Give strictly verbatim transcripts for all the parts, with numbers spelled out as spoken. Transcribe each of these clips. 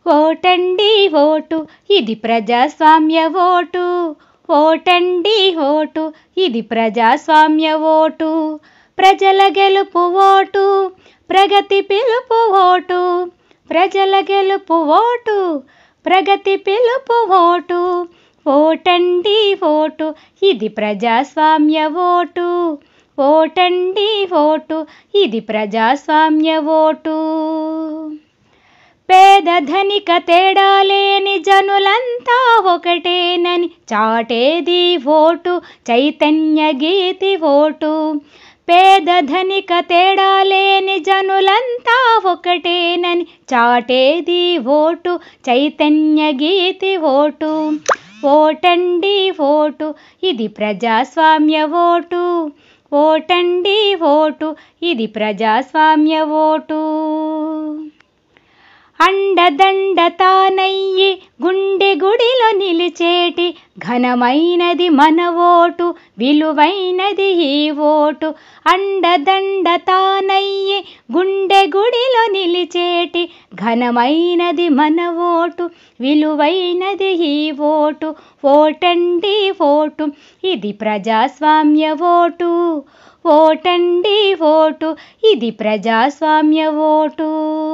ఓటండి vote ఇది ప్రజాస్వామ్య vote. ఓటండి ఓటు ఇది ప్రజాస్వామ్య ఓటు. ప్రజల గెలుపు ఓటు, ప్రగతి పిలుపు ఓటు. ప్రజల గెలుపు ఓటు, ప్రగతి పిలుపు ఓటు. ఓటండి ఓటు ఇది ప్రజాస్వామ్య ఓటు. ఓటండి ఓటు ఇది ప్రజాస్వామ్య ఓటు. పేద ధనిక తేడా లేని జనులంతా ఒకటేనని చాటేది ఓటు, చైతన్య గీతి ఓటు. పేద ధనిక తేడా లేని జనులంతా ఒకటేనని చాటేది ఓటు, చైతన్య గీతి ఓటు. ఓటండి ఓటు ఇది ప్రజాస్వామ్య ఓటు. ఓటండి ఓటు ఇది ప్రజాస్వామ్య ఓటు. అండదండ తానయ్యి గుండె గుడిలో నిలిచేటి ఘనమైనది మన ఓటు, విలువైనది ఈ ఓటు. అండదండ తానయ్యి గుండె గుడిలో నిలిచేటి ఘనమైనది మన ఓటు, విలువైనది ఈ ఓటు. ఓటండి ఓటు ఇది ప్రజాస్వామ్య ఓటు. ఓటండి ఓటు ఇది ప్రజాస్వామ్య ఓటు.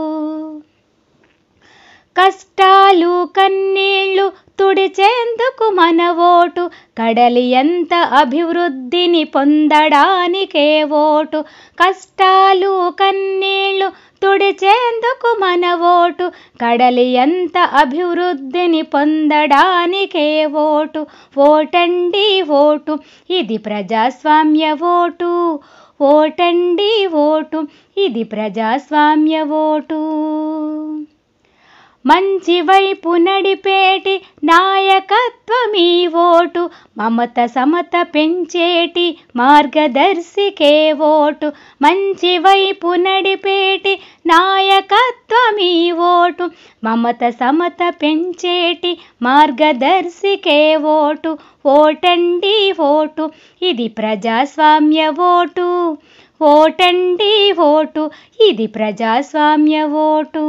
కష్టాలు కన్నీళ్లు తుడిచేందుకు మన ఓటు, కడలి ఎంత అభివృద్ధిని పొందడానికే ఓటు. కష్టాలు కన్నీళ్లు తుడిచేందుకు మన ఓటు, కడలి ఎంత అభివృద్ధిని పొందడానికే ఓటు. ఓటండి ఓటు ఇది ప్రజాస్వామ్య ఓటు. ఓటండి ఓటు ఇది ప్రజాస్వామ్య ఓటు. మంచి వైపు నడిపేటి నాయకత్వమీ ఓటు, మమత సమత పెంచేటి మార్గదర్శికే ఓటు. మంచి వైపు నడిపేటి నాయకత్వమీ ఓటు, మమత సమత పెంచేటి మార్గదర్శికే ఓటు. ఓటండి ఓటు ఇది ప్రజాస్వామ్య ఓటు. ఓటండి ఓటు ఇది ప్రజాస్వామ్య ఓటు.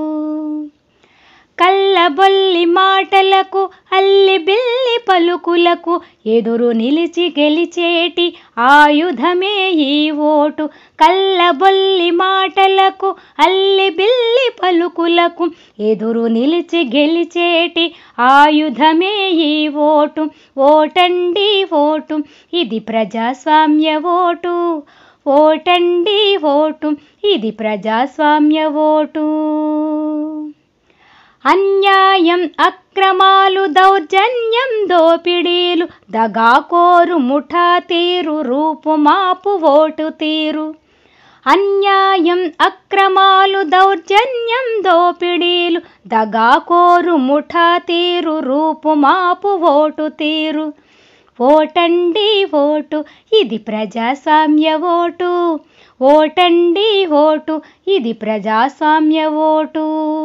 కల్లబొల్లి మాటలకు అల్లి బిల్లి పలుకులకు ఎదురు నిలిచి గెలిచేటి ఆయుధమే ఈ ఓటు. కల్లబొల్లి మాటలకు అల్లి బిల్లి పలుకులకు ఎదురు నిలిచి గెలిచేటి ఆయుధమే ఈ ఓటు. ఓటండి ఓటు ఇది ప్రజాస్వామ్య ఓటు. ఓటండి ఓటు ఇది ప్రజాస్వామ్య ఓటు. అన్యాయం అక్రమాలు దౌర్జన్యం దోపిడీలు దగాకోరు ముఠా తీరు రూపుమాపు ఓటు తీరు. అన్యాయం అక్రమాలు దౌర్జన్యం దోపిడీలు దగాకోరు ముఠా తీరు రూపుమాపు ఓటు తీరు. ఓటండి ఓటు ఇది ప్రజాస్వామ్య ఓటు. ఓటండి ఓటు ఇది ప్రజాస్వామ్య ఓటు.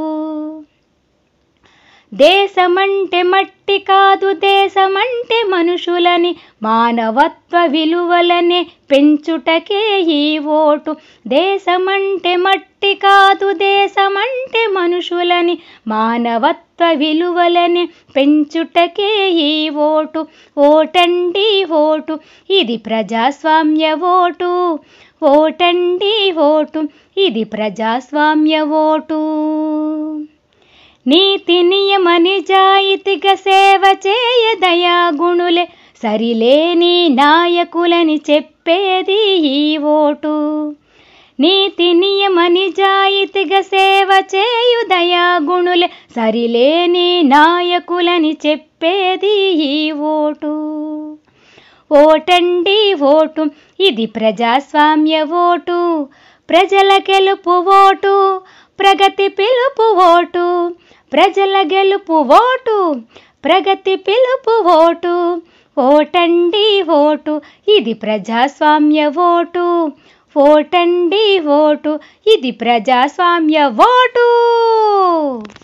దేశమంటే మట్టి కాదు దేశమంటే మనుషులని, మానవత్వ విలువలనే పెంచుటకే ఈ ఓటు. దేశమంటే మట్టి కాదు దేశమంటే మనుషులని, మానవత్వ విలువలనే పెంచుటకే ఈ ఓటు. ఓటండి ఓటు ఇది ప్రజాస్వామ్య ఓటు. ఓటండి ఓటు ఇది ప్రజాస్వామ్య ఓటు. నీతి నియమ నిజాయితీగా సేవ చేయ దయాగుణులే సరిలేని నాయకులని చెప్పేది ఈ ఓటు. నీతి నియమ నిజాయితీగా సేవ చేయు దయాగుణులే సరిలేని నాయకులని చెప్పేది ఈ ఓటు. ఓటండి ఓటు ఇది ప్రజాస్వామ్య ఓటు. ప్రజల గెలుపు ఓటు, ప్రగతి పిలుపు ఓటు. ప్రజల గెలుపు ఓటు, ప్రగతి పిలుపు ఓటు. ఓటండి ఓటు ఇది ప్రజాస్వామ్య ఓటు. ఓటండి ఓటు ఇది ప్రజాస్వామ్య ఓటు.